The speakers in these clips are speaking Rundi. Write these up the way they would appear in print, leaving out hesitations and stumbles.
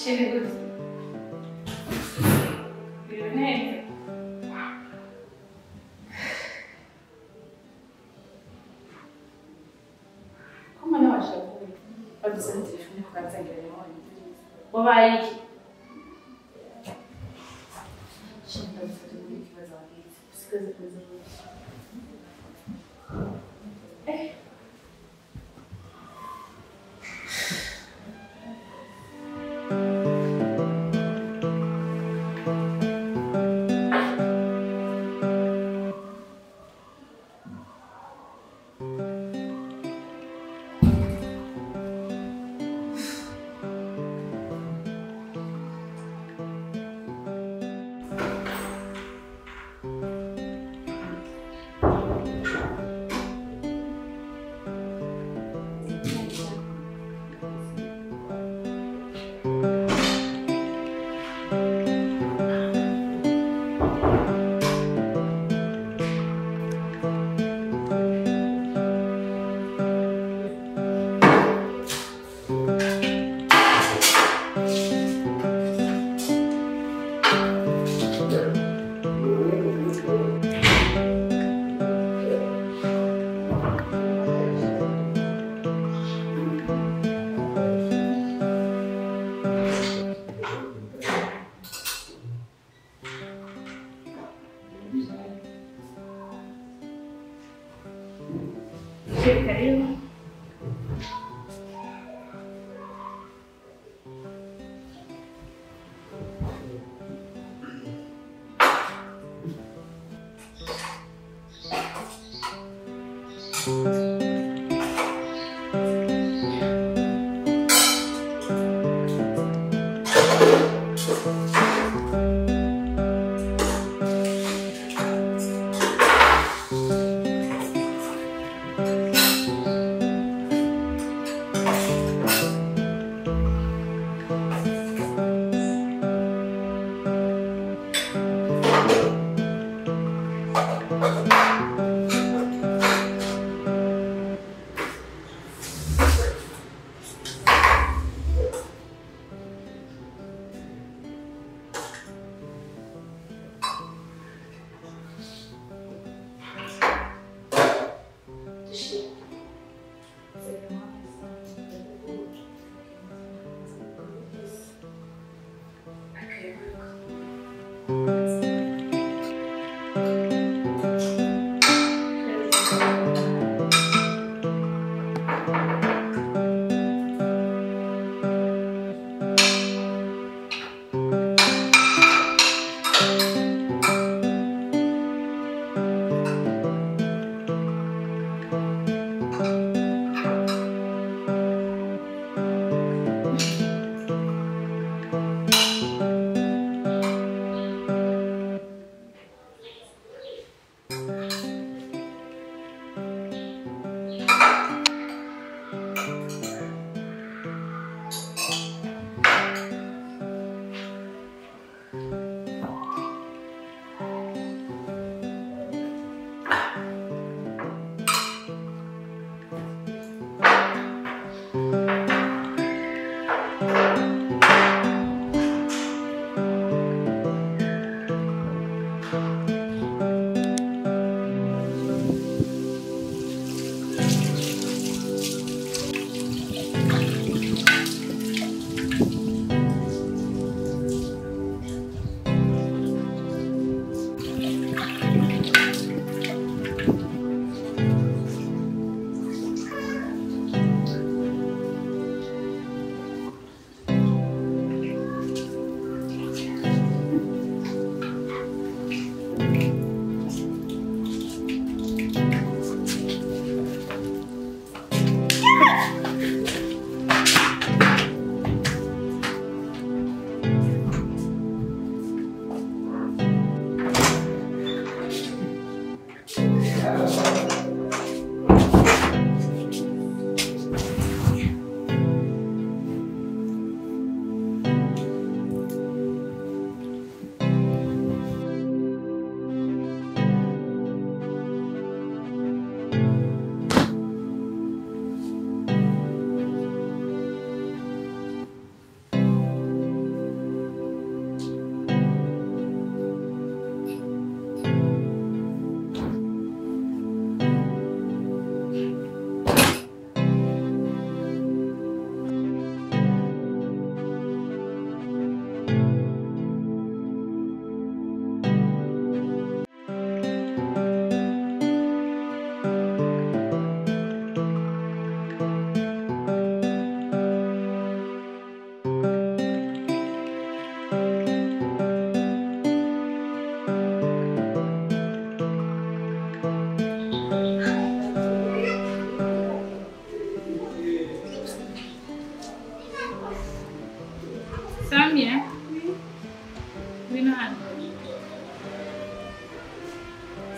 Sheri good. Billionaire. Como não acha que pode ser um telefone com a sangue? Bobai. Şimdi de fotoğrafı iki vez aldım. Psikolojik bozulmuş.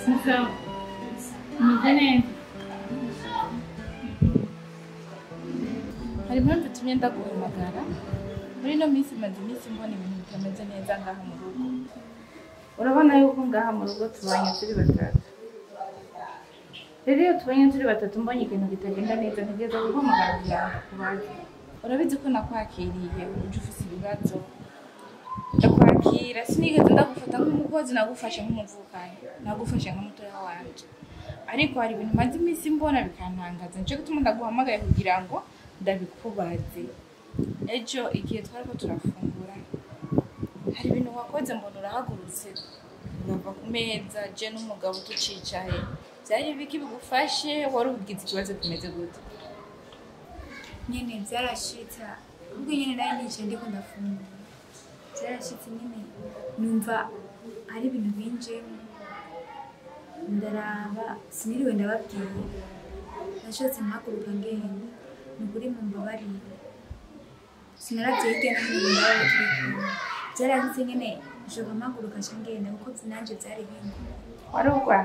Sasa mugene hari impamvu tumye ndaguhamagara muri ino minsi maze iminsi mbona ibintu bitameze neza ngaha mu rugo. Urabona yuko ngaha mu rugo tubanye turi batatu. Rero iyo tubanye turi batatu mbonye ikintu kitagenda neza ntigeze guhamagara kugira ngo kubaze. Urabizi ko nakwakiriye uje ufise ibibazo. Yokwakira sinigeze ndagufata nk'umukozi nagufashe nk'umuvukanyi nagufashe nk'umutoya wanje. Ariko hari ibintu maze iminsi mbona bikantangaza nje gutuma ndaguhamagaye kugira ngo ndabikubaze. Ejo igihe twariko turafungura hari ibintu wakoze mbona urahagurutse urava ku meza je n'umugabo tucicaye. Byari biki bigufashe wari ugize ikibazo kimeze gute? Nyene byarashitsa ubwo nyene nayo nice ndiko ndafungura. Byarashitse nyene numva ari ibintu binje ndaraba siniriwe ndababwiye. Nashotse mpaguruka ngenda nukuri mu mbabarire. Sinaravye hirya no hino ndabaye turiko. Byarashitse nyene nshobora mpaguruka ngenda kuko nanje byari bingo. Warugwa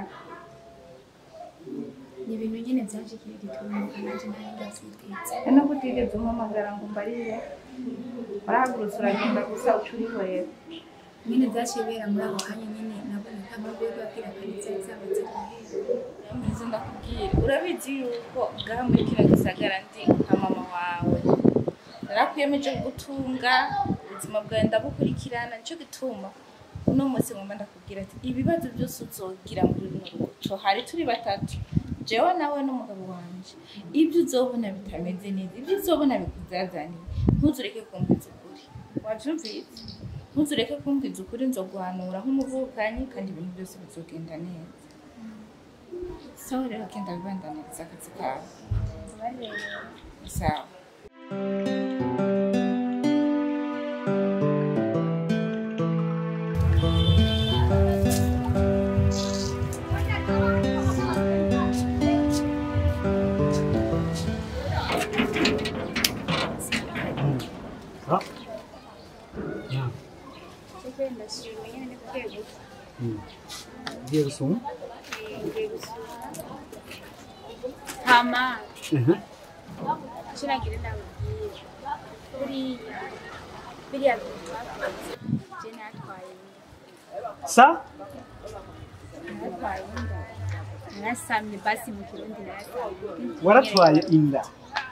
Ni ibintu nyene byanshikiye gitunga nanje nari ndavyiteze. no kutigeze umpamagara ngo mbarire. Warahagurutse uragenda gusa ucurihorera. Nyene byashibera muri ako kanya nyene nabona ntabwo yo kwakira kariza zabaze guhera. Yameze ndakubwira urabizi yuko ngaha muri kino gisagara ndi nka mama wawe. Narakwiyemeje gutunga ubuzima bwawe ndabukurikirana nico gituma uno munsi ngomba ndakubwira ati ibibazo byose uzogira muri runo rugo hari turi batatu jewe nawe n'umugabo wanje. Ibyo uzobona bitameze neza ibyo uzobona bikuzazaniye ntuzureke kumviza ukuri. Wavyumvise? Ntuzureke kumviza ukuri nzoguhanura nk'umuvukanyi kandi ibintu byose bizogenda neza. Sawa rero kenda bibandaniriza akazi kawe. Sawa. Dia gusum? Hama. Kiragira ndabwira. Biriya je natwaye. Sa? Natwaye inda. Narasamye basi mu Kirundi narasamye. Waratwaye inda.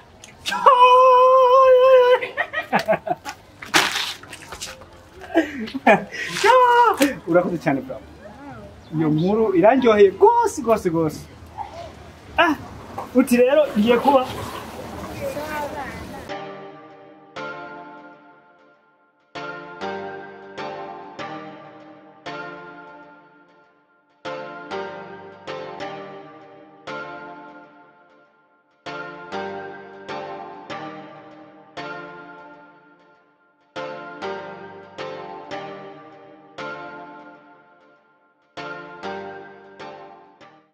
Urakoze cyane bro. Iyo nkuru irandyoheye gose. Uti rero ngiye kuba